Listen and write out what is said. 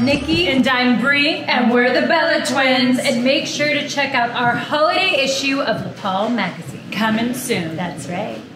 Nikki. And I'm Bree. And we're the Bella Twins. And make sure to check out our holiday issue of LaPaul magazine. Coming soon. That's right.